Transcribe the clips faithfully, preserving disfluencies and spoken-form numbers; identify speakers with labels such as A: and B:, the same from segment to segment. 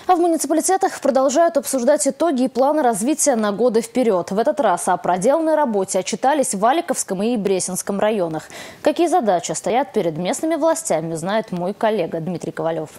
A: А в муниципалитетах продолжают обсуждать итоги и планы развития на годы вперед. В этот раз о проделанной работе отчитались в Аликовском и Бресенском районах. Какие задачи стоят перед местными властями, знает мой коллега Дмитрий Ковалев.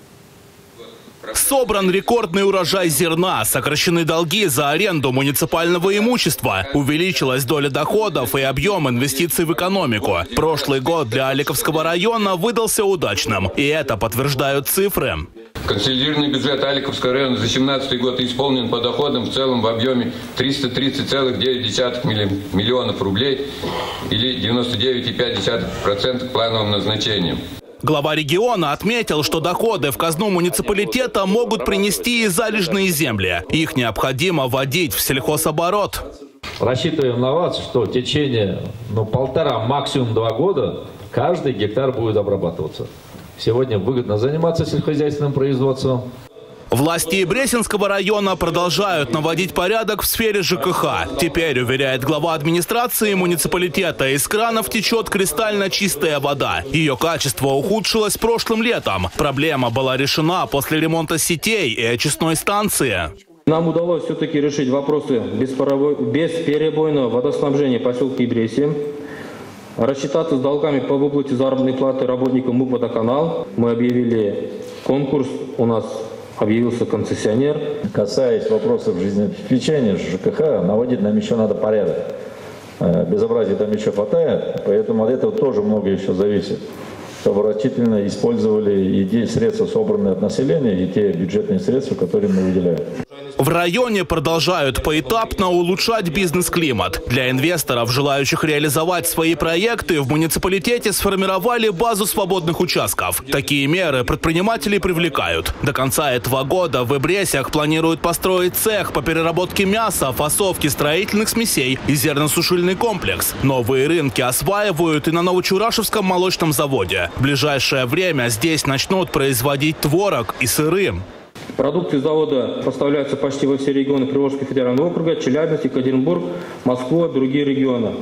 B: Собран рекордный урожай зерна, сокращены долги за аренду муниципального имущества, увеличилась доля доходов и объем инвестиций в экономику. Прошлый год для Аликовского района выдался удачным, и это подтверждают цифры.
C: Консолидированный бюджет Аликовского района за две тысячи семнадцатый год исполнен по доходам в целом в объеме триста тридцать целых девять десятых миллионов рублей или девяносто девять и пять десятых процента к плановым назначениям.
B: Глава региона отметил, что доходы в казну муниципалитета могут принести и залежные земли. Их необходимо вводить в сельхозоборот.
D: Рассчитываем на вас, что в течение ну, полтора, максимум два года каждый гектар будет обрабатываться. Сегодня выгодно заниматься сельскохозяйственным производством.
B: Власти Бресенского района продолжают наводить порядок в сфере ЖКХ. Теперь, уверяет глава администрации муниципалитета, из кранов течет кристально чистая вода. Ее качество ухудшилось прошлым летом. Проблема была решена после ремонта сетей и очистной станции.
E: Нам удалось все-таки решить вопросы бесперебойного водоснабжения поселка Бресен, рассчитаться с долгами по выплате заработной платы работникам МУП «Водоканал». Мы объявили конкурс, у нас объявился концессионер.
D: Касаясь вопросов жизнеобеспечения ЖКХ, наводить нам еще надо порядок. Безобразия там еще хватает, поэтому от этого тоже много еще зависит. Чтобы рачительно использовали и те средства, собранные от населения, и те бюджетные средства, которые мы выделяем.
B: В районе продолжают поэтапно улучшать бизнес-климат. Для инвесторов, желающих реализовать свои проекты, в муниципалитете сформировали базу свободных участков. Такие меры предприниматели привлекают. До конца этого года в Бресях планируют построить цех по переработке мяса, фасовке строительных смесей и зерносушильный комплекс. Новые рынки осваивают и на Новочурашевском молочном заводе. В ближайшее время здесь начнут производить творог и сыры.
E: Продукты завода поставляются почти во все регионы Приволжского федерального округа, Челябинск, Екатеринбург, Москва, другие регионы.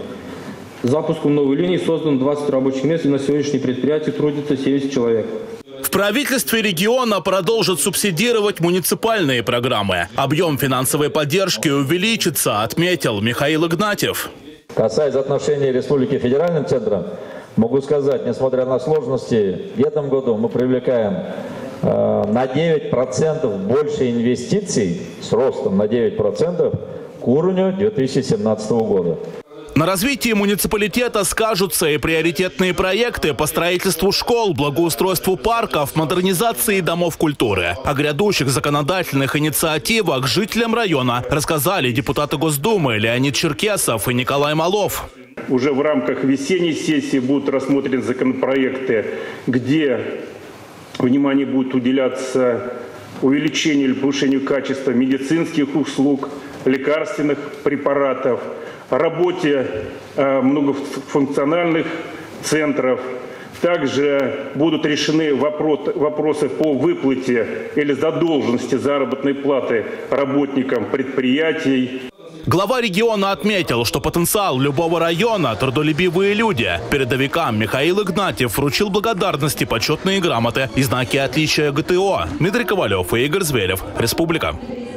E: С запуском новой линии создано двадцать рабочих мест, и на сегодняшнее предприятие трудится семьдесят человек.
B: В правительстве региона продолжат субсидировать муниципальные программы. Объем финансовой поддержки увеличится, отметил Михаил Игнатьев.
D: Касаясь отношений Республики к федеральным центрам, могу сказать, несмотря на сложности, в этом году мы привлекаем на девять процентов больше инвестиций с ростом на девять процентов к уровню две тысячи семнадцатого года.
B: На развитии муниципалитета скажутся и приоритетные проекты по строительству школ, благоустройству парков, модернизации домов культуры. О грядущих законодательных инициативах жителям района рассказали депутаты Госдумы Леонид Черкесов и Николай Малов.
F: Уже в рамках весенней сессии будут рассмотрены законопроекты, где внимание будет уделяться увеличению или повышению качества медицинских услуг, лекарственных препаратов, работе э, многофункциональных центров. Также будут решены вопрос, вопросы по выплате или задолженности заработной платы работникам предприятий.
B: Глава региона отметил, что потенциал любого района – трудолюбивые люди. Передовикам Михаил Игнатьев вручил благодарности, почетные грамоты и знаки отличия ГТО. Дмитрий Ковалев и Игорь Зверев. Республика.